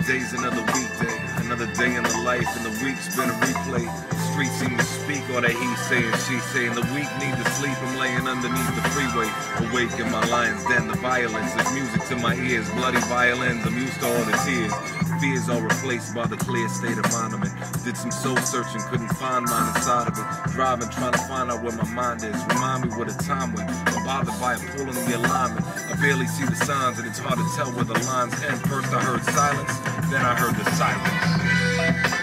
Today's another weekday, another day in the life, and the week's been a replay. The streets seem to speak all that he's saying, she's saying. The weak need to sleep, I'm laying underneath the freeway. Awake in my lion's den, the violence is music to my ears. Bloody violins, I'm used to all the tears. Fears are replaced by the clear state of mind I'm in. Did some soul searching, couldn't find mine inside of it. Driving, trying to find out where my mind is. Remind me what a time when I'm bothered by a pull in the alignment. I barely see the signs and it's hard to tell where the lines end. First I heard silence, then I heard the silence.